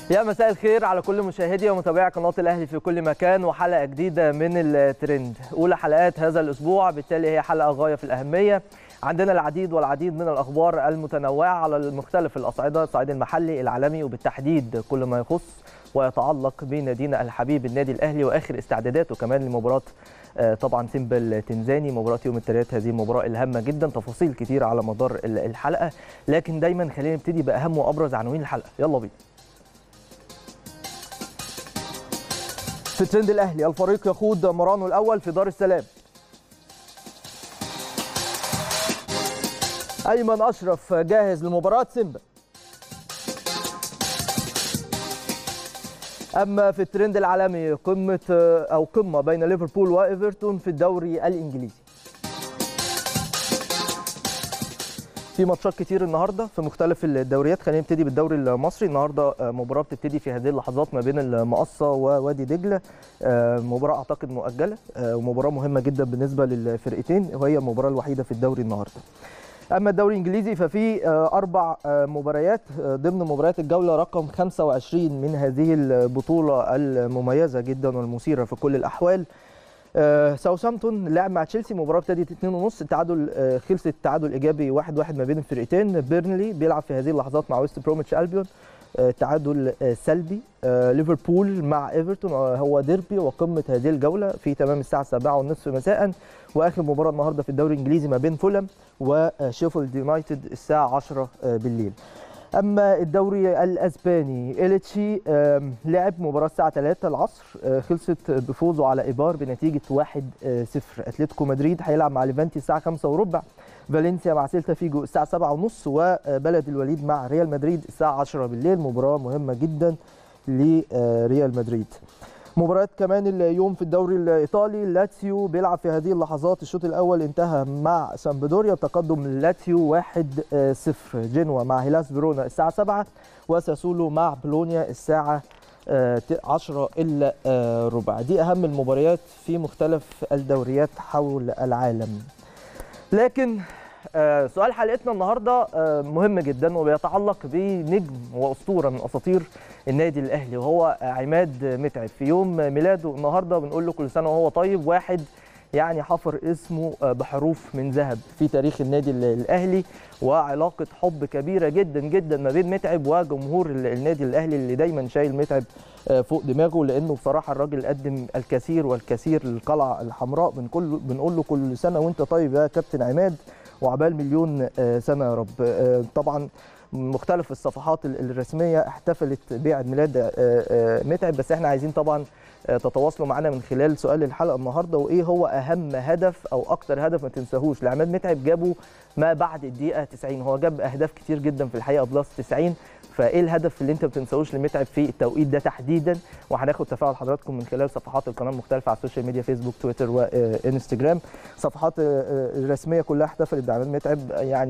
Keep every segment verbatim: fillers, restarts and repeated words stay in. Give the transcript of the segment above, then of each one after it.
يا مساء الخير على كل مشاهدي ومتابعي قناة الأهلي في كل مكان، وحلقة جديدة من الترند. أولى حلقات هذا الأسبوع، بالتالي هي حلقة غاية في الأهمية. عندنا العديد والعديد من الأخبار المتنوعة على المختلف الأصعدة، الصعيد المحلي العالمي، وبالتحديد كل ما يخص ويتعلق بنادينا الحبيب النادي الأهلي وآخر استعداداته كمان لمباراة طبعا سيمبا التنزاني، مباراة يوم الثلاث. هذه المباراة الهامة جدا، تفاصيل كتير على مدار الحلقة، لكن دايما خلينا نبتدي بأهم وأبرز عناوين الحلقة. يلا بينا. في ترند الأهلي، الفريق يخوض مرانه الأول في دار السلام. أيمن أشرف جاهز لمباراة سيمبا. أما في الترند العالمي، قمة أو قمة بين ليفربول وإيفرتون في الدوري الإنجليزي. في ماتشات كتير النهارده في مختلف الدوريات. خلينا نبتدي بالدوري المصري. النهارده مباراه بتبتدي في هذه اللحظات ما بين المقصه ووادي دجله، مباراه اعتقد مؤجله ومباراه مهمه جدا بالنسبه للفرقتين، وهي المباراه الوحيده في الدوري النهارده. اما الدوري الانجليزي ففي اربع مباريات ضمن مباريات الجوله رقم خمسة وعشرين من هذه البطوله المميزه جدا والمثيره في كل الاحوال. آه، ساوثهامبتون لعب مع تشيلسي، مباراه ابتدت اتنين ونص، التعادل آه، خلصت التعادل ايجابي واحد واحد ما بين الفرقتين. بيرنلي بيلعب في هذه اللحظات مع ويست بروميتش البيون، آه، تعادل آه، سلبي. آه، ليفربول مع ايفرتون آه، هو ديربي وقمه هذه الجوله في تمام الساعه سبعة ونصف مساء. واخر مباراه النهارده في الدوري الانجليزي ما بين فولهام وشيفيلد يونايتد الساعه عشرة آه، بالليل. اما الدوري الاسباني، إليتشي لعب مباراه الساعه ثلاثة العصر، خلصت بفوزه على ايبار بنتيجه واحد صفر. اتلتيكو مدريد هيلعب مع ليفانتي الساعه خمسة وربع، فالنسيا مع سيلتا فيجو الساعه سبعة ونص، وبلد الوليد مع ريال مدريد الساعه عشرة بالليل. مباراه مهمه جدا لريال مدريد. مباريات كمان اليوم في الدوري الايطالي، لاتسيو بيلعب في هذه اللحظات، الشوط الاول انتهى مع سامبدوريا بتقدم لاتسيو واحد صفر. جنوا مع هيلاس فيرونا الساعه سبعة، وساسولو مع بولونيا الساعه عشرة الا ربع. دي اهم المباريات في مختلف الدوريات حول العالم. لكن سؤال حلقتنا النهارده مهم جدا وبيتعلق بنجم واسطوره من اساطير النادي الاهلي، وهو عماد متعب. في يوم ميلاده النهارده بنقول له كل سنه وهو طيب، واحد يعني حفر اسمه بحروف من ذهب في تاريخ النادي الاهلي، وعلاقه حب كبيره جدا جدا ما بين متعب وجمهور النادي الاهلي اللي دايما شايل متعب فوق دماغه، لانه بصراحه الراجل قدم الكثير والكثير للقلعه الحمراء. بنقول بنقول له كل سنه وانت طيب يا كابتن عماد، وعبال مليون سنه يا رب. طبعا مختلف الصفحات الرسميه احتفلت بعيد ميلاد متعب، بس احنا عايزين طبعا تتواصلوا معنا من خلال سؤال الحلقه النهارده، وايه هو اهم هدف او اكتر هدف ما تنساهوش لعماد متعب جابه ما بعد الدقيقه تسعين. هو جاب اهداف كتير جدا في الحقيقه بلس تسعين، فايه الهدف اللي انت ما بتنساهوش لمتعب في التوقيت ده تحديدا؟ وهناخد تفاعل حضراتكم من خلال صفحات القناه المختلفه على السوشيال ميديا، فيسبوك، تويتر، وانستجرام. صفحات الرسميه كلها احتفلت بعماد متعب يعني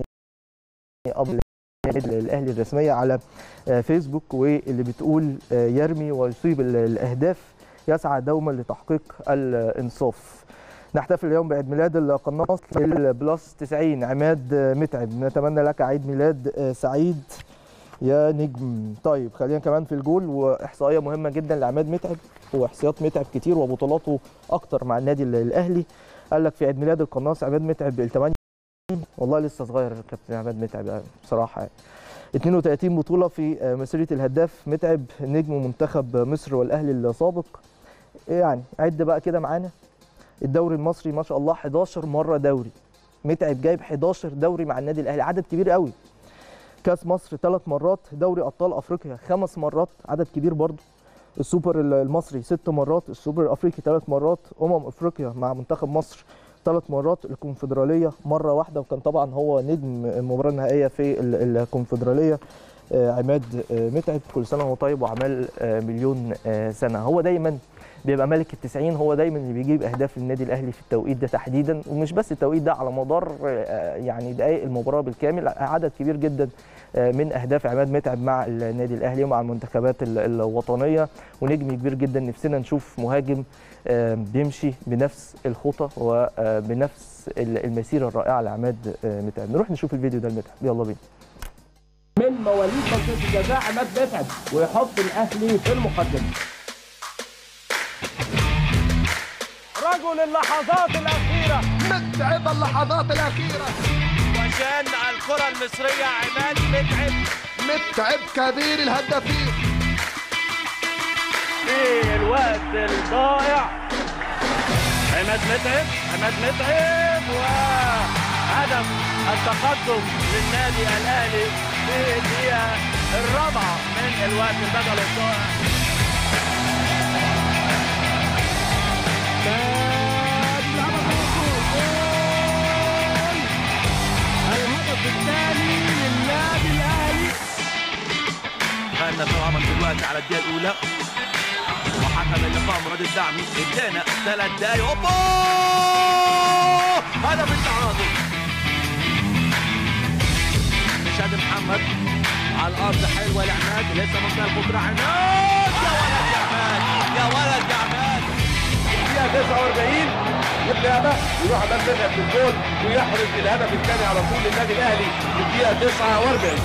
قبل الاهلي الرسميه على فيسبوك، واللي بتقول يرمي ويصيب الاهداف، يسعى دوما لتحقيق الانصاف. نحتفل اليوم بعيد ميلاد القناص البلس تسعين عماد متعب، نتمنى لك عيد ميلاد سعيد يا نجم. طيب خلينا كمان في الجول، واحصائيه مهمه جدا لعماد متعب، واحصائيات متعب كتير وبطولاته اكتر مع النادي الاهلي. قال لك في عيد ميلاد القناص عماد متعب الثمانية، والله لسه صغير كابتن عماد متعب بصراحه يعني. اتنين وتلاتين بطوله في مسيره الهداف، متعب نجم منتخب مصر والاهلي السابق. يعني عد بقى كده معانا، الدوري المصري ما شاء الله حداشر مره دوري، متعب جايب حداشر دوري مع النادي الاهلي، عدد كبير قوي. كاس مصر ثلاث مرات، دوري ابطال افريقيا خمس مرات، عدد كبير برضه. السوبر المصري ست مرات، السوبر الافريقي ثلاث مرات، امم افريقيا مع منتخب مصر ثلاث مرات، الكونفدراليه مره واحده، وكان طبعا هو نجم المباراه النهائيه في الكونفدراليه. عماد متعب كل سنه وهو طيب وعمال مليون سنه. هو دايما بيبقى ملك التسعين، هو دايما اللي بيجيب اهداف للنادي الاهلي في التوقيت ده تحديدا، ومش بس التوقيت ده، على مدار يعني دقائق المباراه بالكامل. عدد كبير جدا من اهداف عماد متعب مع النادي الاهلي ومع المنتخبات الوطنيه، ونجم كبير جدا. نفسنا نشوف مهاجم بيمشي بنفس الخطى وبنفس المسيره الرائعه لعماد متعب. نروح نشوف الفيديو ده لمتعب، يلا بينا. من مواليد منطقه الجزاء عماد متعب ويحط الاهلي في المقدمه. رجل اللحظات الاخيره، متعب اللحظات الاخيره، وجان الكره المصريه عماد متعب. متعب كبير الهدافين في الوقت الضائع عماد متعب عماد متعب وهدف التقدم للنادي الاهلي في الدقيقه الرابعه من الوقت البدل الضائع. الهدف الثاني للنادي الاهلي. خلنا طبعا دلوقتي على الدقيقه الاولى وحكم اللقاء مراد الدعمي ادانا ثلاث دقايق. اوبا هدف التعادل. مشهد محمد على الارض حلوه لعماد لسه منتهى الخطوره. عماد يا ولد يا عماد يا ولد يا عماد. الدقيقه تسعة وأربعين اللعبه يروح عماد متعب في الجول ويحرز الهدف الثاني على طول للنادي الاهلي في الدقيقه تسعة وأربعين.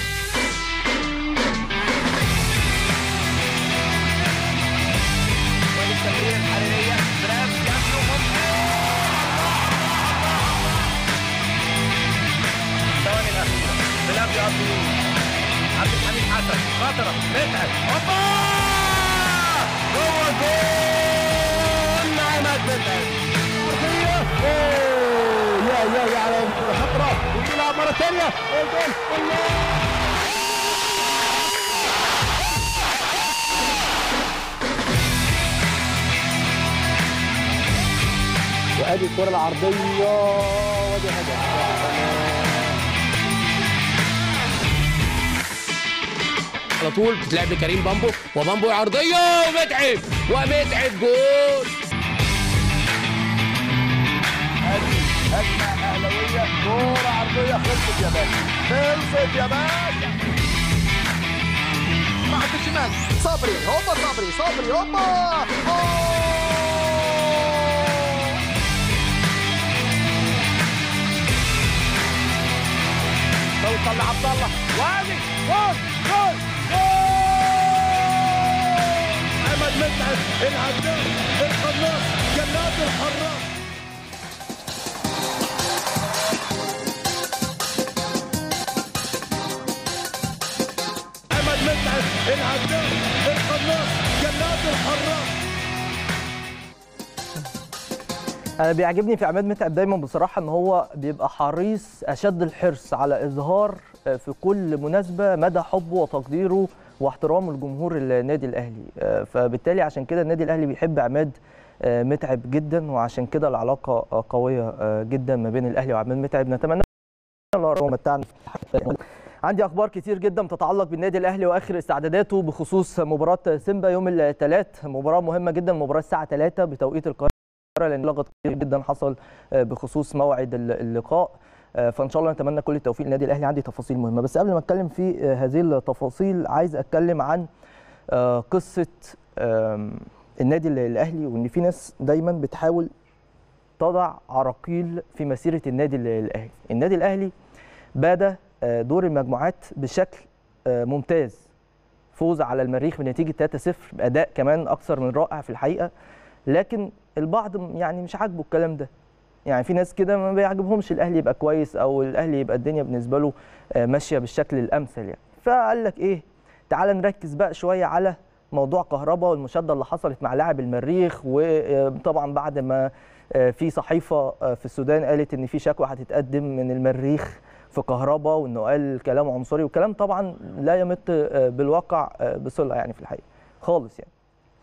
والتمريره الحراريه براف ياسو ثواني الاخيره بلعب يقضي عبد الحميد حسن خطره متعب. اوبا جوه جول عماد متعب. يا يا يا على خطره وتلعب مره ثانيه والجول. الله وادي الكره العرضيه وادي هدف. على طول بتلعب لكريم بامبو وبامبو عرضيه ومتعب ومتعب جول. هذه هجمه اهلاويه كوره عرضيه خلصت يا باشا خلصت يا باشا. راحت الشمال صبري هوبا صبري صبري هوبا توصل لعبد الله وادي جول جول جول. عماد متعب الهداف القناص جنات الحراس. عماد متعب الهداف القناص جنات الحراس. انا بيعجبني في عماد متعب دايما بصراحه ان هو بيبقى حريص اشد الحرص على اظهار في كل مناسبه مدى حبه وتقديره واحترامه لجمهور النادي الاهلي. فبالتالي عشان كده النادي الاهلي بيحب عماد متعب جدا، وعشان كده العلاقه قويه جدا ما بين الاهلي وعماد متعب. نتمنى متعنا. عندي اخبار كتير جدا تتعلق بالنادي الاهلي واخر استعداداته بخصوص مباراه سيمبا يوم الثلاث. مباراه مهمه جدا، مباراه الساعه ثلاثة بتوقيت القاهره، لان لغط كتير جدا حصل بخصوص موعد اللقاء. فان شاء الله نتمنى كل التوفيق للنادي الاهلي. عندي تفاصيل مهمه، بس قبل ما اتكلم في هذه التفاصيل عايز اتكلم عن قصه النادي الاهلي، وان في ناس دايما بتحاول تضع عراقيل في مسيره النادي الاهلي. النادي الاهلي بدا دور المجموعات بشكل ممتاز، فوز على المريخ بنتيجه ثلاثة صفر باداء كمان اكثر من رائع في الحقيقه، لكن البعض يعني مش عاجبه الكلام ده. يعني في ناس كده ما بيعجبهمش الاهلي يبقى كويس او الاهلي يبقى الدنيا بالنسبه له ماشيه بالشكل الامثل يعني. فقال لك ايه، تعال نركز بقى شويه على موضوع كهربا والمشاده اللي حصلت مع لاعب المريخ. وطبعا بعد ما في صحيفه في السودان قالت ان في شكوى هتتقدم من المريخ في كهربا، وانه قال كلام عنصري، وكلام طبعا لا يمت بالواقع بصله يعني في الحقيقه خالص يعني.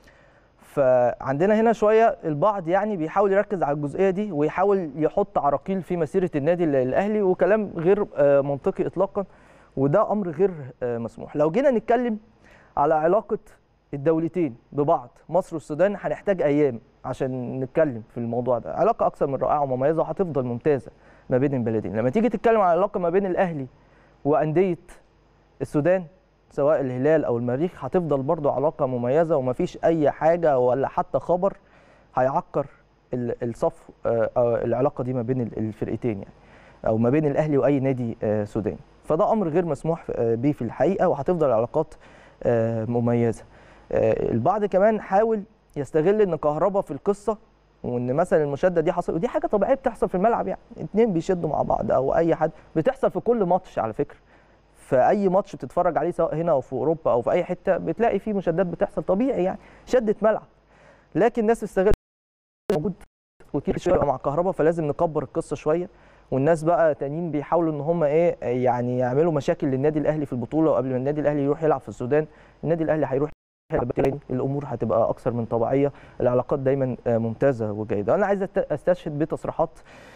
فعندنا هنا شويه البعض يعني بيحاول يركز على الجزئيه دي ويحاول يحط عراقيل في مسيره النادي الاهلي، وكلام غير منطقي اطلاقا، وده امر غير مسموح. لو جينا نتكلم على علاقه الدولتين ببعض، مصر والسودان، هنحتاج ايام عشان نتكلم في الموضوع ده. علاقه اكثر من رائعه ومميزه وهتفضل ممتازه ما بين البلدين. لما تيجي تتكلم على العلاقه ما بين الاهلي وانديه السودان سواء الهلال او المريخ، هتفضل برضو علاقه مميزه، ومفيش اي حاجه ولا حتى خبر هيعكر الصف العلاقه دي ما بين الفرقتين يعني. او ما بين الاهلي واي نادي سوداني، فده امر غير مسموح به في الحقيقه، وهتفضل العلاقات مميزه. البعض كمان حاول يستغل ان كهربا في القصه، وان مثلا المشاده دي حصل، ودي حاجه طبيعيه بتحصل في الملعب، يعني اتنين بيشدوا مع بعض او اي حد، بتحصل في كل ماتش على فكره، في اي ماتش بتتفرج عليه سواء هنا او في اوروبا او في اي حته بتلاقي فيه مشادات بتحصل طبيعي، يعني شده ملعب. لكن الناس تستغل موجود وكيل شويه مع كهربا، فلازم نكبر القصه شويه، والناس بقى تانيين بيحاولوا ان هم ايه يعني يعملوا مشاكل للنادي الاهلي في البطوله، وقبل ما النادي الاهلي يروح يلعب في السودان النادي الاهلي هيروح يلعب، الامور هتبقى اكثر من طبيعيه، العلاقات دايما ممتازه وجيده. انا عايز استشهد بتصريحات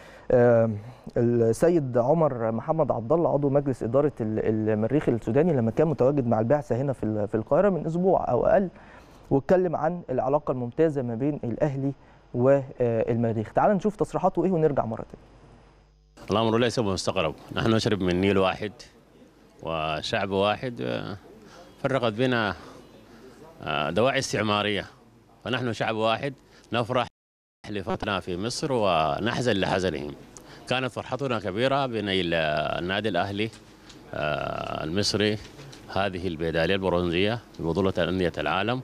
السيد عمر محمد عبد الله عضو مجلس اداره المريخ السوداني لما كان متواجد مع البعثه هنا في في القاهره من اسبوع او اقل، واتكلم عن العلاقه الممتازه ما بين الاهلي والمريخ. تعال نشوف تصريحاته ايه ونرجع مره ثانيه. الامر ليس بمستغرب، نحن نشرب من نيل واحد وشعب واحد، فرقت بنا دواعي استعماريه، فنحن شعب واحد نفرح لفتنا في مصر ونحزن لحزنهم. كانت فرحتنا كبيره بنيل النادي الاهلي المصري هذه الميداليه البرونزيه في بطوله انديه العالم،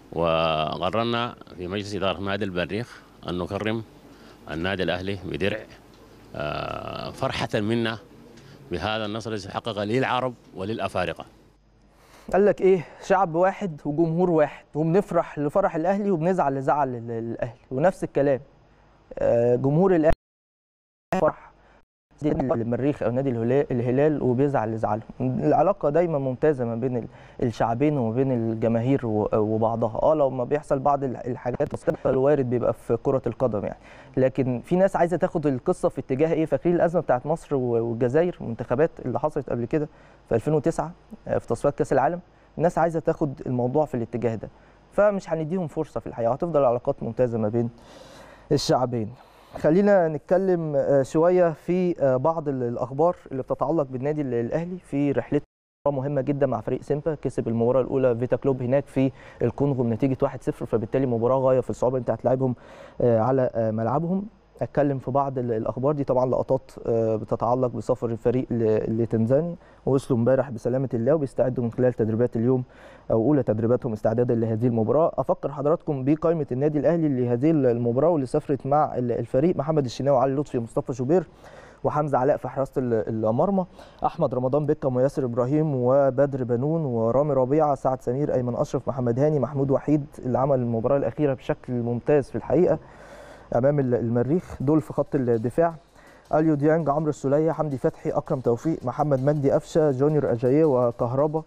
وقررنا في مجلس اداره نادي المريخ ان نكرم النادي الاهلي بدرع فرحه منا بهذا النصر الذي حقق للعرب وللافارقه. قال لك ايه؟ شعب واحد وجمهور واحد، وبنفرح لفرح الاهلي وبنزعل لزعل الاهلي، ونفس الكلام جمهور الاهلي فرح المريخ او نادي الهلال وبيزعل لزعلهم. العلاقه دايما ممتازه ما بين الشعبين وما بين الجماهير وبعضها. اه لو ما بيحصل بعض الحاجات الوارد بيبقى في كره القدم يعني، لكن في ناس عايزه تاخد القصه في اتجاه ايه؟ فاكرين الازمه بتاعت مصر والجزائر المنتخبات اللي حصلت قبل كده في ألفين وتسعة في تصفيات كاس العالم؟ الناس عايزه تاخد الموضوع في الاتجاه ده، فمش هنديهم فرصه في الحقيقه، هتفضل العلاقات ممتازه ما بين الشعبين. خلينا نتكلم شويه في بعض الاخبار اللي بتتعلق بالنادي الاهلي في رحلته مهمه جدا مع فريق سيمبا. كسب المباراه الاولى فيتا كلوب هناك في الكونغو بنتيجه واحد صفر، فبالتالي مباراه غايه في الصعوبه، انت هتلاعبهم على ملعبهم. اتكلم في بعض الاخبار دي، طبعا لقطات بتتعلق بسفر الفريق لتنزانيا، ووصلوا امبارح بسلامه الله وبيستعدوا من خلال تدريبات اليوم او اولى تدريباتهم استعدادا لهذه المباراه. افكر حضراتكم بقائمه النادي الاهلي لهذه المباراه واللي سافرت مع الفريق: محمد الشناوي، علي لطفي، مصطفى شوبير، وحمزه علاء في حراسه المرمى، احمد رمضان بكم وياسر ابراهيم وبدر بنون ورامي ربيعه، سعد سمير، ايمن اشرف، محمد هاني، محمود وحيد اللي عمل المباراه الاخيره بشكل ممتاز في الحقيقه امام المريخ. دول في خط الدفاع: اليو ديانج، عمرو السوليه، حمدي فتحي، اكرم توفيق، محمد مجدي قفشه، جونيور اجاييه وكهربا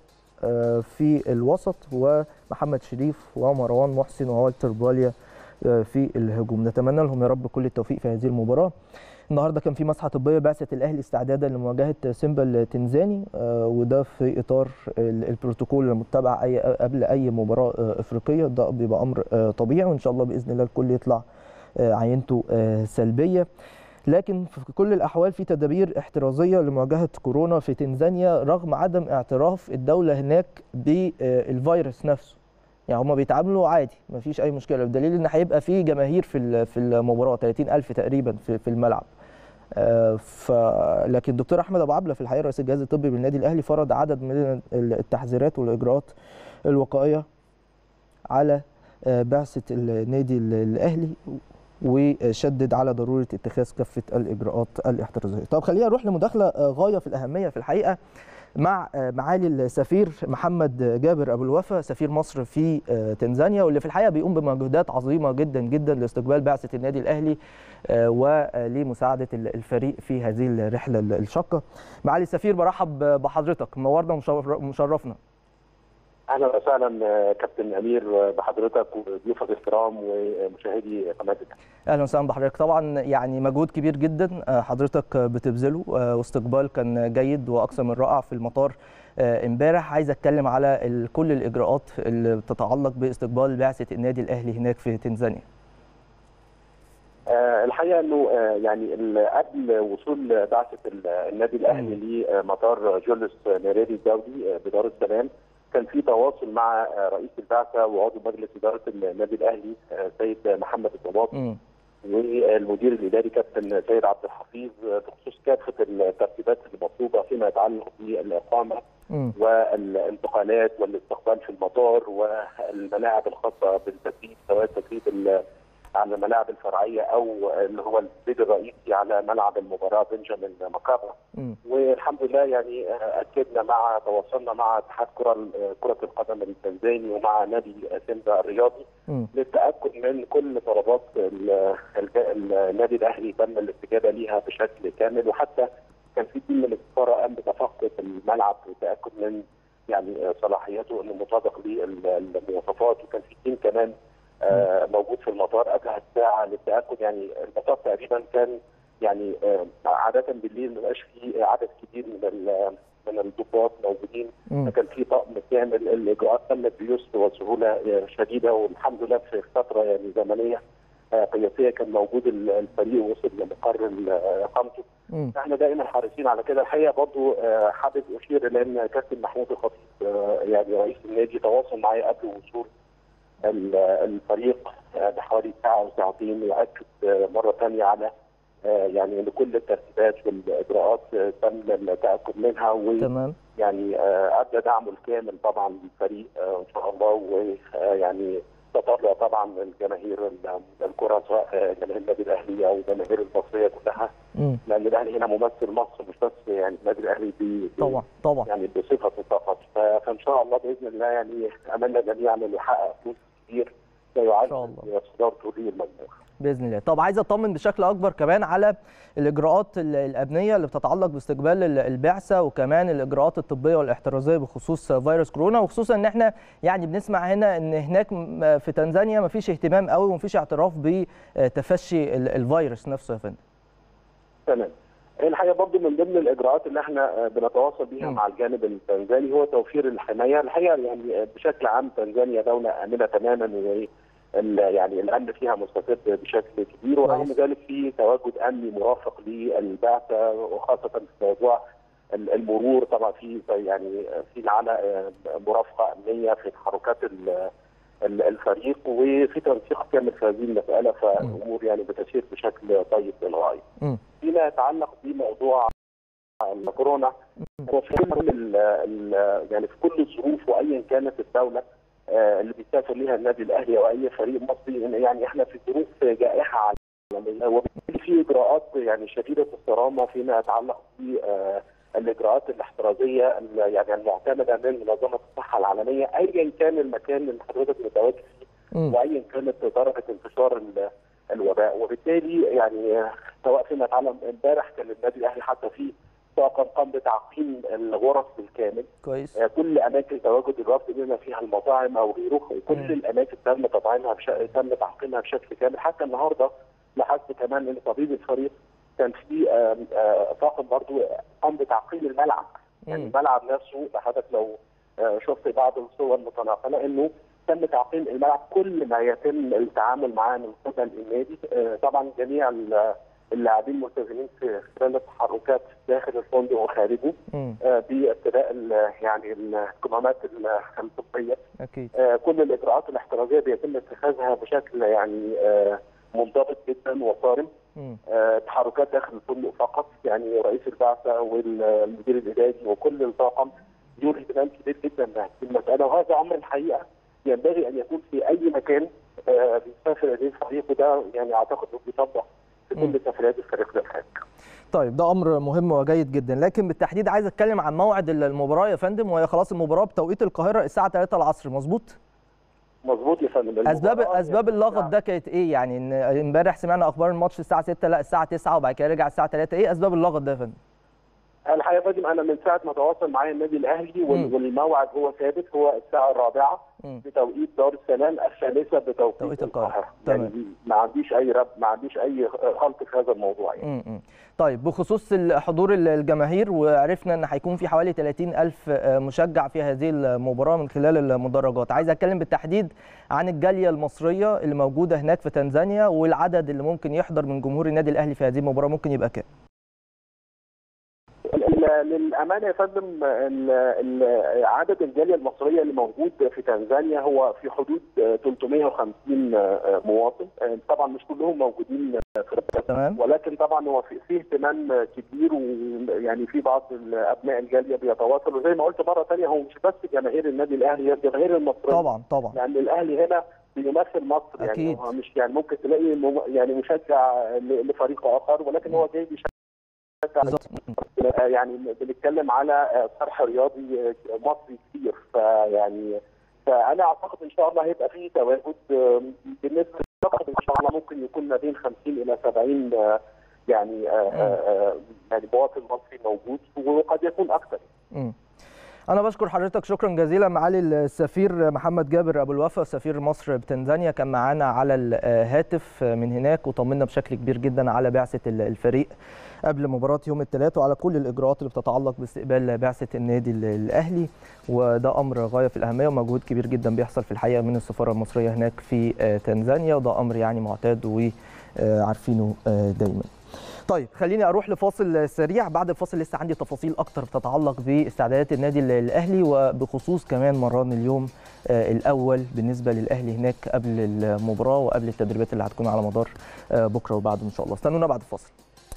في الوسط، ومحمد شريف ومروان محسن ووالتر باليا في الهجوم. نتمنى لهم يا رب كل التوفيق في هذه المباراه. النهارده كان في مسحه طبيه بعثه الاهلي استعدادا لمواجهه سيمبا التنزاني، وده في اطار البروتوكول المتبع اي قبل اي مباراه افريقيه، ده بيبقى امر طبيعي، وان شاء الله باذن الله الكل يطلع عينته سلبيه. لكن في كل الاحوال في تدابير احترازيه لمواجهه كورونا في تنزانيا رغم عدم اعتراف الدوله هناك بالفيروس نفسه، يعني هم بيتعاملوا عادي ما فيش اي مشكله، بدليل ان هيبقى في جماهير في في المباراه ثلاثين ألف تقريبا في في الملعب. ف لكن الدكتور احمد ابو عبله في الحقيقه رئيس الجهاز الطبي بالنادي الاهلي فرض عدد من التحذيرات والاجراءات الوقائيه على بعثه النادي الاهلي، وشدد على ضروره اتخاذ كافه الاجراءات الاحترازيه. طب خلينا نروح لمداخله غايه في الاهميه في الحقيقه مع معالي السفير محمد جابر ابو الوفا، سفير مصر في تنزانيا، واللي في الحقيقه بيقوم بمجهودات عظيمه جدا جدا لاستقبال بعثه النادي الاهلي ولمساعده الفريق في هذه الرحله الشاقه. معالي السفير برحب بحضرتك، منورنا ومشرفنا. اهلا وسهلا كابتن امير بحضرتك وضيوفك الكرام ومشاهدي قناتك. اهلا وسهلا بحضرتك. طبعا يعني مجهود كبير جدا حضرتك بتبذله، واستقبال كان جيد واكثر من رائع في المطار امبارح. عايز اتكلم على كل الاجراءات اللي بتتعلق باستقبال بعثه النادي الاهلي هناك في تنزانيا. الحقيقه انه يعني قبل وصول بعثه النادي الاهلي لمطار جوليوس نيريري الدولي بدار السلام كان في تواصل مع رئيس البعثه وعضو مجلس اداره النادي الاهلي سيد محمد الضباط، والمدير الاداري كابتن سيد عبد الحفيظ بخصوص كافه الترتيبات المطلوبه فيما يتعلق بالاقامه والانتقالات والاستقبال في المطار والملاعب الخاصه بالتدريب، سواء التدريب على الملاعب الفرعيه او اللي هو التدريب الرئيسي على ملعب المباراه بنجامين مكابا. والحمد لله يعني اكدنا مع تواصلنا مع اتحاد كره كره القدم التنزاني ومع نادي سيمبا الرياضي للتاكد من كل طلبات النادي الاهلي، تم الاستجابه ليها بشكل كامل، وحتى كان في تيم من السفاره قام بتفقد الملعب للتاكد من يعني صلاحياته انه مطابق للمواصفات، وكان في تيم كمان آه موجود في المطار قبل الساعه للتاكد. يعني المطار تقريبا كان يعني آه عاده بالليل ما بقاش فيه عدد كبير من من الضباط موجودين، فكان في طقم كامل. الاجراءات تمت بيسر وسهوله شديده، والحمد لله في فتره يعني زمنيه آه قياسيه كان موجود الفريق ووصل لمقر اقامته. احنا دائما حريصين على كده. الحقيقه برضو آه حابب اشير لان كابتن محمود الخطيب آه يعني رئيس النادي تواصل معايا قبل وصول الفريق بحوالي ساعه او ساعتين، يؤكد مره ثانيه على يعني ان كل الترتيبات والاجراءات تم التاكد منها، تمام. ويعني ادى دعمه الكامل طبعا للفريق ان شاء الله. ويعني تطلع طبعا الجماهير الكره سواء جماهير النادي الاهلي او الجماهير المصريه كلها، م. لان الاهلي هنا ممثل مصر مش بس يعني النادي الاهلي بي طبعا طبعا يعني بصفته فقط. فان شاء الله باذن الله يعني املنا جميعا انه يحقق فوز كبير سيعزز صدارته للمجموعه باذن الله. طب عايز اطمن بشكل اكبر كمان على الاجراءات الامنيه اللي بتتعلق باستقبال البعثه، وكمان الاجراءات الطبيه والاحترازيه بخصوص فيروس كورونا، وخصوصا ان احنا يعني بنسمع هنا ان هناك في تنزانيا ما فيش اهتمام قوي وما فيش اعتراف بتفشي الفيروس نفسه يا فندم. تمام. الحقيقه برضه من ضمن الاجراءات اللي احنا بنتواصل بيها م. مع الجانب التنزاني هو توفير الحمايه. الحقيقه يعني بشكل عام تنزانيا دوله امنه تماما، و يعني الامن فيها مستقر بشكل كبير، ورغم ذلك في تواجد امني مرافق للبعثه، وخاصه في موضوع المرور. طبعا في يعني في على مرافقه امنيه في تحركات الفريق، وفي تنسيق كامل في هذه المساله، فالامور يعني بتسير بشكل طيب للغايه. فيما يتعلق بموضوع الكورونا، هو في كل يعني في كل الظروف وايا كانت الدوله اللي بيسافر ليها النادي الاهلي او اي فريق مصري، يعني احنا في ظروف جائحه عالميه، وبالتالي في اجراءات يعني شديده الصرامه فيما يتعلق بالاجراءات الاحترازيه يعني المعتمده من منظمه الصحه العالميه ايا كان المكان اللي حضرتك متواجد فيه وايا كانت درجه انتشار الوباء. وبالتالي يعني سواء فيما يتعلق امبارح كان النادي الاهلي حتى فيه طاقم قام بتعقيم الغرف بالكامل. كويس. كل اماكن تواجد الوفد بما فيها المطاعم او غيره، كل م. الاماكن تم تطعيمها بش... تم تعقيمها بشكل كامل. حتى النهارده لاحظت كمان ان طبيب الفريق كان في طاقم برضه قام بتعقيم الملعب، م. يعني الملعب نفسه. حضرتك لو شفت بعض الصور المتناقله انه تم تعقيم الملعب، كل ما يتم التعامل معاه من قبل النادي. طبعا جميع اللاعبين ملتزمين في خلال التحركات داخل الفندق وخارجه آه باتباع يعني الكمامات الطبيه. اكيد. آه كل الاجراءات الاحترازيه بيتم اتخاذها بشكل يعني آه منضبط جدا وصارم. آه تحركات داخل الفندق فقط، يعني رئيس البعثه والمدير الاداري وكل الطاقم له اهتمام كبير جدا بالمساله، وهذا امر الحقيقه ينبغي ان يكون في اي مكان آه بيسافر اليه الفريق، وده يعني اعتقد انه بيطبق في كل سفريات الفريق للخارج. طيب ده امر مهم وجيد جدا، لكن بالتحديد عايز اتكلم عن موعد المباراه يا فندم، وهي خلاص المباراه بتوقيت القاهره الساعه ثلاثة العصر، مظبوط؟ مظبوط يا فندم. اسباب اسباب اللغط ده كانت ايه؟ يعني ان امبارح سمعنا اخبار الماتش الساعه ستة، لا الساعه تسعة، وبعد كده رجع الساعه ثلاثة، ايه اسباب اللغط ده يا فندم؟ الحقيقه يا فندم انا من ساعه ما تواصل معايا النادي الاهلي والموعد هو ثابت، هو الساعه الرابعه بتوقيت دار السلام، الثالثه بتوقيت القاهره. يعني ما عنديش اي رب ما عنديش اي خلط في هذا الموضوع يعني. م -م. طيب بخصوص حضور الجماهير، وعرفنا ان هيكون في حوالي ثلاثين ألف مشجع في هذه المباراه من خلال المدرجات، عايز اتكلم بالتحديد عن الجاليه المصريه اللي موجوده هناك في تنزانيا، والعدد اللي ممكن يحضر من جمهور النادي الاهلي في هذه المباراه ممكن يبقى كام؟ للامانه يا فندم عدد الجاليه المصريه اللي موجود في تنزانيا هو في حدود ثلاثمائة وخمسين مواطن. طبعا مش كلهم موجودين في تمام، ولكن طبعا هو في, في اهتمام كبير، ويعني في بعض ابناء الجاليه بيتواصلوا. زي ما قلت مره ثانيه، هو مش بس جماهير النادي الاهلي، هي الجماهير المصريه طبعا طبعا، لان يعني الاهلي هنا بيمثل مصر. أكيد. يعني هو مش يعني ممكن تلاقي يعني مشجع لفريق اخر، ولكن هو جاي بيشجع. يعني بنتكلم على طرح رياضي مصري كتير، فيعني فانا اعتقد ان شاء الله هيبقى فيه تواجد بالنسبه ان شاء الله ممكن يكون ما بين خمسين الى سبعين يعني يعني مواطن مصري موجود، وقد يكون اكثر. أنا بشكر حضرتك شكرا جزيلا معالي السفير محمد جابر أبو الوفا سفير مصر بتنزانيا، كان معانا على الهاتف من هناك وطمنا بشكل كبير جدا على بعثة الفريق قبل مباراة يوم الثلاث وعلى كل الإجراءات اللي بتتعلق باستقبال بعثة النادي الأهلي، وده أمر غاية في الأهمية ومجهود كبير جدا بيحصل في الحقيقة من السفارة المصرية هناك في تنزانيا، وده أمر يعني معتاد وعارفينه دايما. طيب خليني اروح لفاصل سريع، بعد الفاصل لسه عندي تفاصيل اكتر بتتعلق باستعدادات النادي الاهلي وبخصوص كمان مران اليوم الاول بالنسبه للاهلي هناك قبل المباراه وقبل التدريبات اللي هتكون على مدار بكره وبعده ان شاء الله. استنونا بعد الفاصل.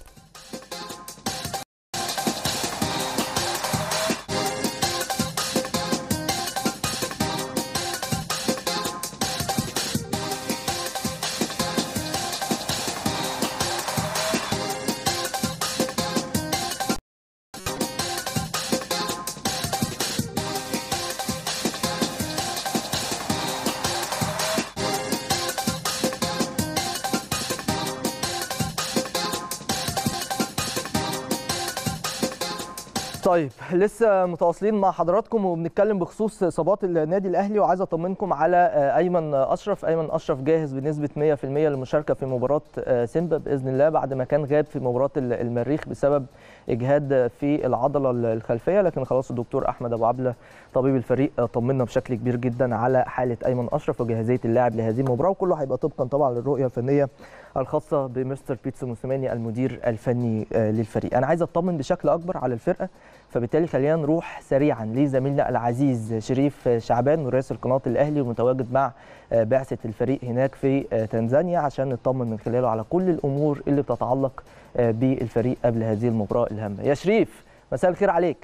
طيب لسه متواصلين مع حضراتكم وبنتكلم بخصوص اصابات النادي الاهلي، وعايز اطمنكم على ايمن اشرف. ايمن اشرف جاهز بنسبه مئة في المئة للمشاركه في مباراه سيمبا باذن الله، بعد ما كان غاب في مباراه المريخ بسبب اجهاد في العضله الخلفيه، لكن خلاص الدكتور احمد ابو عبله طبيب الفريق طمنا بشكل كبير جدا على حاله ايمن اشرف وجاهزيه اللاعب لهذه المباراه، وكله هيبقى طبقا طبعا للرؤيه الفنيه الخاصه بمستر بيتسو موسيماني المدير الفني للفريق. انا عايز اطمن بشكل اكبر على الفرقه، فبالتالي خلينا نروح سريعا لزميلنا العزيز شريف شعبان مراسل قناه الاهلي ومتواجد مع بعثه الفريق هناك في تنزانيا عشان نطمن من خلاله على كل الامور اللي بتتعلق بالفريق قبل هذه المباراه الهامه. يا شريف مساء الخير عليك.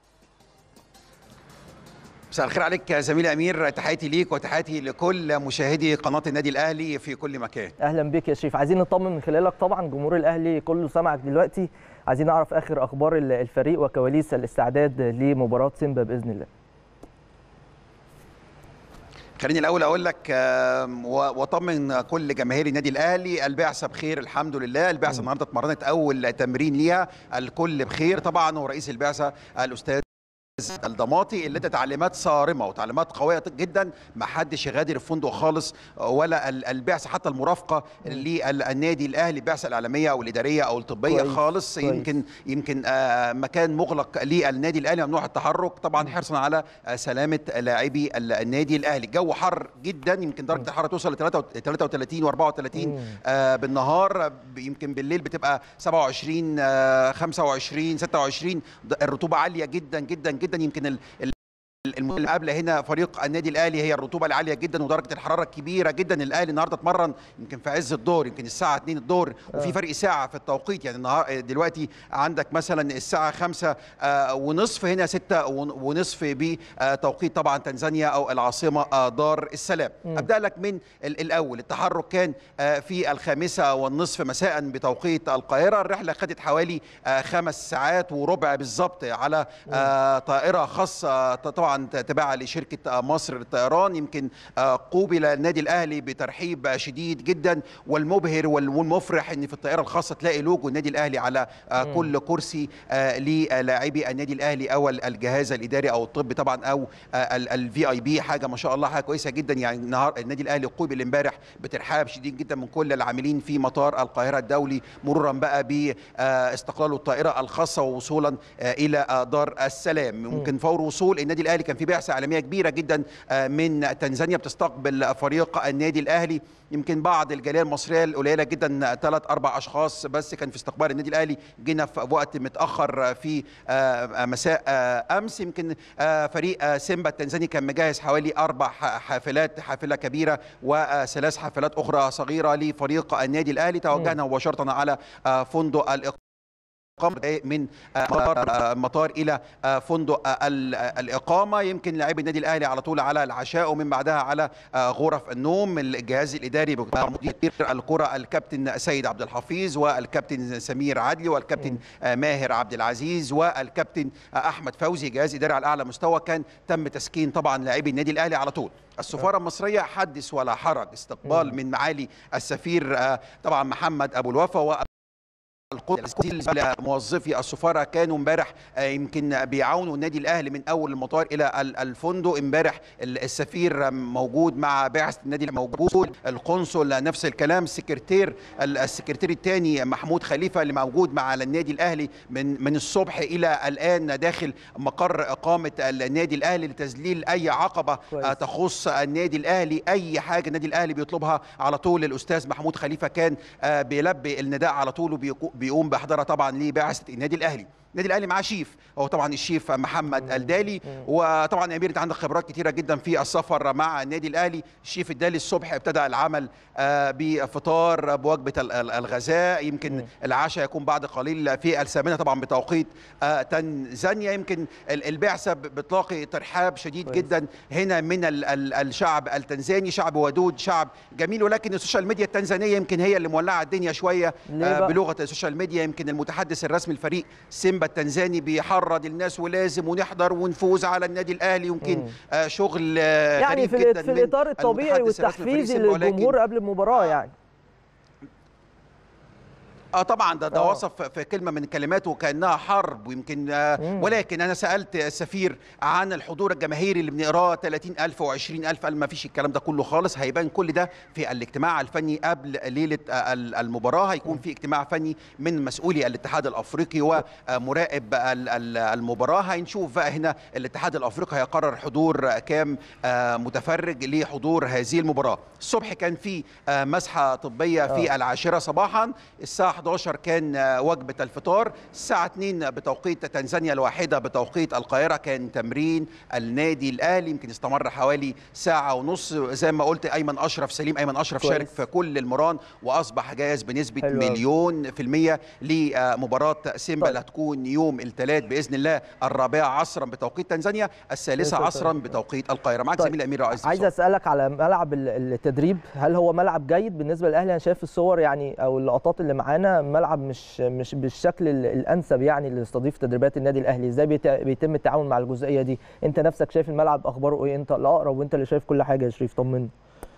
مساء الخير عليك يا زميلي امير، تحياتي ليك وتحياتي لكل مشاهدي قناه النادي الاهلي في كل مكان. اهلا بك يا شريف، عايزين نطمن من خلالك طبعا جمهور الاهلي كله سمعك دلوقتي، عايزين نعرف اخر اخبار الفريق وكواليس الاستعداد لمباراه سيمبا باذن الله. خليني الاول اقول لك واطمن كل جماهير النادي الاهلي، البعثه بخير الحمد لله. البعثه النهارده اتمرنت اول تمرين ليها، الكل بخير طبعا، ورئيس البعثه الاستاذ الضماطي اللي ادى تعليمات صارمه وتعليمات قويه جدا، ما حدش يغادر الفندق خالص ولا البعثه حتى المرافقه للنادي الاهلي، البعثه الاعلاميه او الاداريه او الطبيه كويس. خالص كويس. يمكن يمكن آه مكان مغلق للنادي الاهلي ممنوع التحرك طبعا حرصا على آه سلامه لاعبي النادي الاهلي. الجو حر جدا، يمكن درجه الحراره توصل ل ثلاثة وثلاثين وأربعة وثلاثين آه بالنهار، يمكن بالليل بتبقى سبعة وعشرين آه خمسة وعشرين ستة وعشرين، الرطوبه عاليه جدا جدا جدا. يمكن المقابله هنا فريق النادي الاهلي هي الرطوبه العاليه جدا ودرجه الحراره الكبيره جدا. الاهلي النهارده اتمرن يمكن في عز الظهر، يمكن الساعه اتنين الظهر، وفي فرق ساعه في التوقيت، يعني النهار دلوقتي عندك مثلا الساعه خمسة ونصف، هنا ستة ونصف بتوقيت طبعا تنزانيا او العاصمه دار السلام. م. ابدا لك من الاول، التحرك كان في الخامسه والنصف مساء بتوقيت القاهره، الرحله خدت حوالي خمس ساعات وربع بالظبط على طائره خاصه طبعا تابعه لشركه مصر للطيران. يمكن قوبل النادي الاهلي بترحيب شديد جدا، والمبهر والمفرح ان في الطائره الخاصه تلاقي لوجو النادي الاهلي على كل كرسي للاعبي النادي الاهلي او الجهاز الاداري او الطبي طبعا او الفي اي بي. حاجه ما شاء الله حاجه كويسه جدا. يعني النهار النادي الاهلي قوبل امبارح بترحاب شديد جدا من كل العاملين في مطار القاهره الدولي، مرورا بقى باستقلاله الطائره الخاصه ووصولا الى دار السلام. ممكن فور وصول النادي الاهلي كان في بعثه اعلاميه كبيره جدا من تنزانيا بتستقبل فريق النادي الاهلي. يمكن بعض الجاليه المصريه القليله جدا ثلاث اربع اشخاص بس كان في استقبال النادي الاهلي. جينا في وقت متاخر في مساء امس. يمكن فريق سيمبا التنزاني كان مجهز حوالي اربع حافلات، حافله كبيره وثلاث حافلات اخرى صغيره لفريق النادي الاهلي. توجهنا مباشره على فندق الاقامه من مطار مطار الى فندق الاقامه. يمكن لاعبي النادي الاهلي على طول على العشاء ومن بعدها على غرف النوم. الجهاز الاداري مدير الكره الكابتن سيد عبد الحفيظ والكابتن سمير عدلي والكابتن ماهر عبد العزيز والكابتن احمد فوزي، جهاز اداري على اعلى مستوى. كان تم تسكين طبعا لاعبي النادي الاهلي على طول. السفاره المصريه حدث ولا حرج، استقبال من معالي السفير طبعا محمد ابو الوفا و موظفي السفاره كانوا امبارح يمكن بيعاونوا النادي الاهلي من اول المطار الى الفندق. امبارح السفير موجود مع بعثه النادي موجود، القنصل نفس الكلام، السكرتير السكرتير الثاني محمود خليفه اللي موجود مع النادي الاهلي من من الصبح الى الان داخل مقر اقامه النادي الاهلي لتذليل اي عقبه كويس. تخص النادي الاهلي. اي حاجه النادي الاهلي بيطلبها على طول الاستاذ محمود خليفه كان بيلبي النداء على طول وبيقوم بيقوم بحضرها طبعا لبعثه النادي الاهلي. النادي الاهلي معاه شيف، هو طبعا الشيف محمد الدالي. وطبعا يا امير انت عندك خبرات كتيره جدا في السفر مع النادي الاهلي. الشيف الدالي الصبح ابتدى العمل بفطار بوجبه الغذاء. يمكن العشاء يكون بعد قليل في الثامنه طبعا بتوقيت تنزانيا. يمكن البعثه بتلاقي ترحاب شديد جدا هنا من الشعب التنزاني. شعب ودود، شعب جميل، ولكن السوشيال ميديا التنزانيه يمكن هي اللي مولعه الدنيا شويه بلغه السوشيال ميديا. يمكن المتحدث الرسمي الفريق سيمبا التنزاني بيحرض الناس ولازم ونحضر ونفوز على النادي الاهلي. يمكن آه شغل آه يعني غريب في, جدا في الاطار الطبيعي والتحفيز للجمهور قبل المباراه يعني. اه طبعا ده ده وصف في كلمه من كلماته كانها حرب. ويمكن آه ولكن انا سالت السفير عن الحضور الجماهيري اللي بنقراه ثلاثين ألف وعشرين ألف، قال ما فيش الكلام ده كله خالص. هيبان كل ده في الاجتماع الفني قبل ليله المباراه. هيكون في اجتماع فني من مسؤولي الاتحاد الافريقي ومراقب المباراه. هنشوف بقى هنا الاتحاد الافريقي هيقرر حضور كام متفرج لحضور هذه المباراه. الصبح كان في مسحه طبيه في العاشره صباحا. الساعه احداشر كان وجبة الفطار. الساعة اتنين بتوقيت تنزانيا، الواحدة بتوقيت القاهرة كان تمرين النادي الأهلي. يمكن استمر حوالي ساعة ونص. زي ما قلت أيمن أشرف سليم أيمن أشرف كويس. شارك في كل المران وأصبح جاهز بنسبة حلوة. مليون في المية لمباراة سيمبا اللي هتكون يوم الثلاث بإذن الله الرابعة عصرا بتوقيت تنزانيا، الثالثة عصرا بتوقيت القاهرة. معاك زميل أمير رئيس. عايز أسألك على ملعب التدريب، هل هو ملعب جيد بالنسبة للأهلي؟ أنا شايف الصور يعني أو اللقطات اللي معانا ملعب مش مش بالشكل الانسب يعني اللي يستضيف تدريبات النادي الاهلي. ازاي بيتم التعاون مع الجزئيه دي؟ انت نفسك شايف الملعب اخباره ايه؟ انت الاقرب وانت اللي شايف كل حاجه يا شريف، طمني.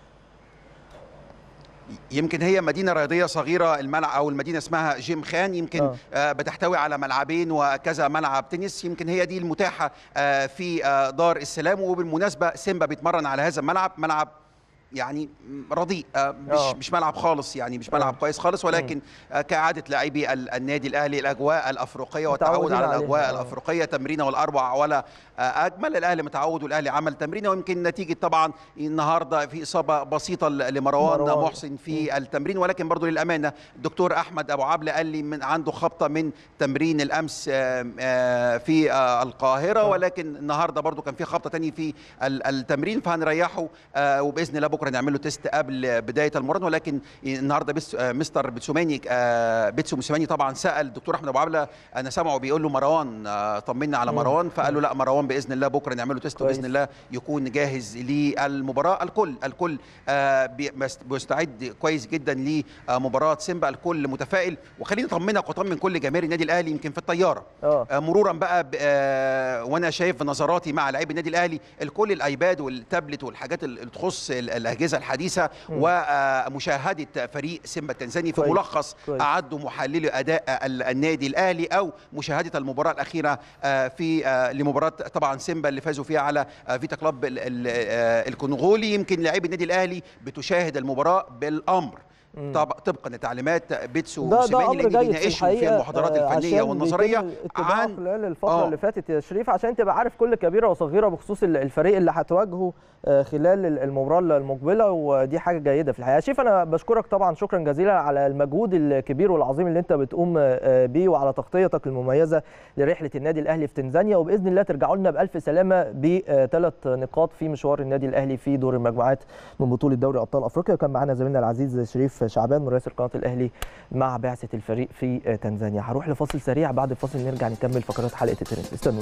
يمكن هي مدينه رياضيه صغيره، الملعب او المدينه اسمها جيم خان. يمكن آه. آه بتحتوي على ملعبين وكذا ملعب تنس. يمكن هي دي المتاحه آه في آه دار السلام. وبالمناسبه سيمبا بيتمرن على هذا الملعب، ملعب يعني رديء، مش أوه. مش ملعب خالص يعني، مش ملعب أوه. كويس خالص. ولكن مم. كعاده لاعبي النادي الاهلي الاجواء الافريقيه والتعود على الاجواء عليها. الافريقيه تمرينه والاربع ولا اجمل. الاهلي متعود والاهلي عمل تمرينه. ويمكن نتيجه طبعا النهارده في اصابه بسيطه لمروان مروان. محسن في مم. التمرين. ولكن برضو للامانه الدكتور احمد ابو عبله قال لي من عنده خبطه من تمرين الامس في القاهره. أوه. ولكن النهارده برضو كان في خبطه ثانيه في التمرين، فهنريحه وباذن الله بكره نعمل له تيست قبل بدايه المران. ولكن النهارده بس مستر بتسوماني بيتسو موسيماني طبعا سال الدكتور احمد ابو عبله، انا سامعه بيقول له مروان طمنا على مروان، فقال له لا مروان باذن الله بكره نعمل له تيست وباذن الله يكون جاهز للمباراه. الكل الكل بيستعد كويس جدا لمباراه سيمبا، الكل متفائل. وخليني اطمنك واطمن كل جماهير النادي الاهلي. يمكن في الطياره أوه. مرورا بقى وانا شايف نظراتي مع لاعبي النادي الاهلي الكل الايباد والتابلت والحاجات اللي تخص الاجهزه الحديثه م. ومشاهده فريق سيمبا التنزاني. في ملخص اعدوا محللي اداء النادي الاهلي او مشاهده المباراه الاخيره في لمباراه طبعا سيمبا اللي فازوا فيها على فيتا كلوب الكونغولي. يمكن لاعبي النادي الاهلي بتشاهد المباراه بالامر طبقا لتعليمات بيتسو ده موسيماني ده اللي بيناقشوا في المحاضرات الفنيه والنظريه عن خلال الفتره آه. اللي فاتت يا شريف، عشان تبقى عارف كل كبيره وصغيره بخصوص الفريق اللي هتواجهه خلال المباراه المقبله، ودي حاجه جيده في الحقيقه. شريف انا بشكرك طبعا شكرا جزيلا على المجهود الكبير والعظيم اللي انت بتقوم بيه، وعلى تغطيتك المميزه لرحله النادي الاهلي في تنزانيا، وباذن الله ترجعوا لنا بالف سلامه بثلاث نقاط في مشوار النادي الاهلي في دور المجموعات من بطوله دوري ابطال افريقيا. كان معانا زميلنا العزيز شريف شعبان مراسل قناه الاهلي مع بعثه الفريق في تنزانيا. هروح لفاصل سريع، بعد الفاصل نرجع نكمل فقرات حلقه الترند، استنوا.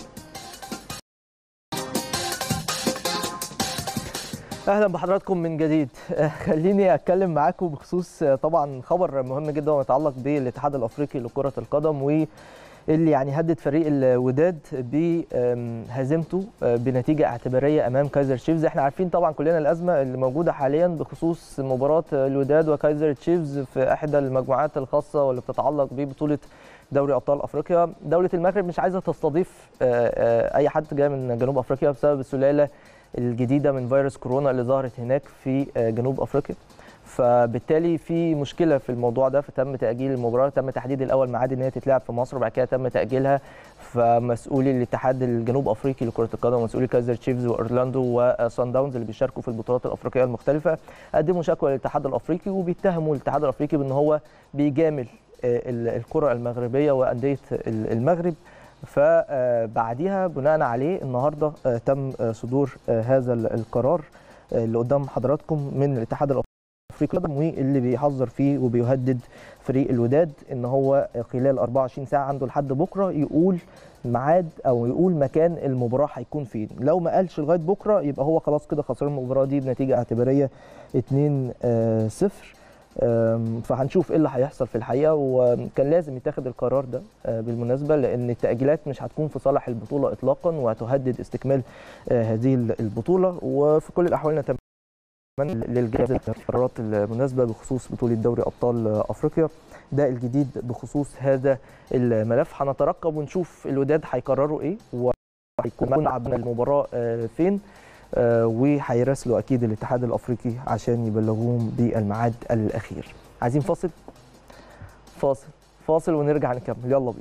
اهلا بحضراتكم من جديد. خليني اتكلم معاكم بخصوص طبعا خبر مهم جدا ويتعلق بالاتحاد الافريقي لكره القدم، واللي يعني هدد فريق الوداد بهزيمته بنتيجه اعتباريه امام كايزر تشيفز. احنا عارفين طبعا كلنا الازمه اللي موجوده حاليا بخصوص مباراه الوداد وكايزر تشيفز في احدى المجموعات الخاصه واللي بتتعلق ببطوله دوري ابطال افريقيا. دوله المغرب مش عايزه تستضيف اي حد جاي من جنوب افريقيا بسبب السلاله الجديده من فيروس كورونا اللي ظهرت هناك في جنوب افريقيا، فبالتالي في مشكله في الموضوع ده، فتم تاجيل المباراه. تم تحديد الاول ميعاد ان هي تتلعب في مصر، وبعد كده تم تاجيلها. فمسؤولي الاتحاد الجنوب افريقي لكره القدم ومسؤولي كايزر تشيفز واورلاندو وسان داونز اللي بيشاركوا في البطولات الافريقيه المختلفه قدموا شكوى للاتحاد الافريقي، وبيتهموا الاتحاد الافريقي بان هو بيجامل الكره المغربيه وانديه المغرب. فبعديها بناء عليه النهارده تم صدور هذا القرار اللي قدام حضراتكم من الاتحاد الافريقي، واللي بيحذر فيه وبيهدد فريق الوداد ان هو خلال أربعة وعشرين ساعه عنده لحد بكره يقول ميعاد او يقول مكان المباراه هيكون فين. لو ما قالش لغايه بكره يبقى هو خلاص كده خسران المباراه دي بنتيجه اعتباريه اتنين صفر. فهنشوف ايه اللي هيحصل في الحقيقه، وكان لازم يتاخد القرار ده بالمناسبه، لان التاجيلات مش هتكون في صالح البطوله اطلاقا وهتهدد استكمال هذه البطوله. وفي كل الاحوال نتمنى للجهاز القرارات المناسبه بخصوص بطوله دوري ابطال افريقيا. ده الجديد بخصوص هذا الملف. هنترقب ونشوف الوداد هيقرروا ايه وهيكون ملعب المباراه فين، وهيراسلوا اكيد الاتحاد الافريقي عشان يبلغوهم بالميعاد الاخير. عايزين فاصل فاصل فاصل ونرجع نكمل، يلا بينا.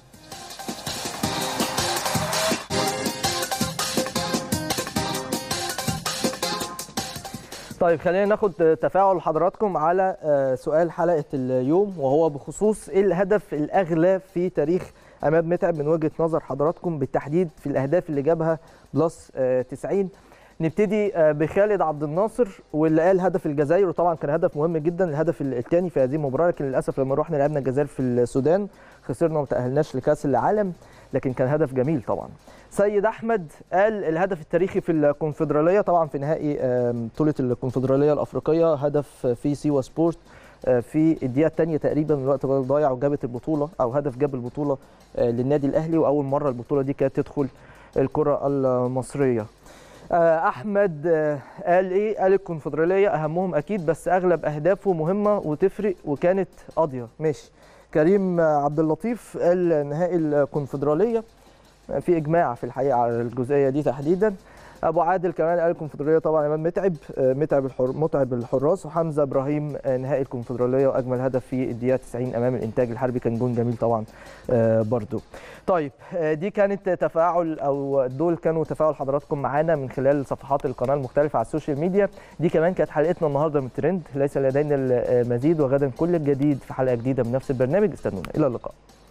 طيب خلينا ناخد تفاعل حضراتكم على سؤال حلقه اليوم، وهو بخصوص ايه الهدف الاغلى في تاريخ عماد متعب من وجهه نظر حضراتكم، بالتحديد في الاهداف اللي جابها بلس تسعين. نبتدي بخالد عبد الناصر واللي قال هدف الجزائر، وطبعا كان هدف مهم جدا الهدف الثاني في هذه المباراه، لكن للاسف لما رحنا لعبنا الجزائر في السودان خسرنا وما تاهلناش لكاس العالم، لكن كان هدف جميل طبعا. سيد احمد قال الهدف التاريخي في الكونفدراليه، طبعا في نهائي بطوله الكونفدراليه الافريقيه، هدف في سيوا سبورت في الدقيقه الثانيه تقريبا من الوقت ضايع، وجابت البطوله او هدف جاب البطوله للنادي الاهلي، واول مره البطوله دي كانت تدخل الكره المصريه. احمد قال ايه؟ قال الكونفدراليه اهمهم اكيد، بس اغلب اهدافه مهمه وتفرق وكانت قاضيه. ماشي. كريم عبد اللطيف قال نهائي الكونفدراليه، في اجماع في الحقيقه على الجزئيه دي تحديدا. ابو عادل كمان قال الكونفدراليه طبعا امام متعب متعب الحر متعب الحراس. وحمزه ابراهيم نهائي الكونفدراليه واجمل هدف في الدقيقه تسعين امام الانتاج الحربي، كان جون جميل طبعا برضو. طيب دي كانت تفاعل او دول كانوا تفاعل حضراتكم معانا من خلال صفحات القناه المختلفه على السوشيال ميديا. دي كمان كانت حلقتنا النهارده من ترند، ليس لدينا المزيد، وغدا كل الجديد في حلقه جديده من نفس البرنامج. استنونا، الى اللقاء.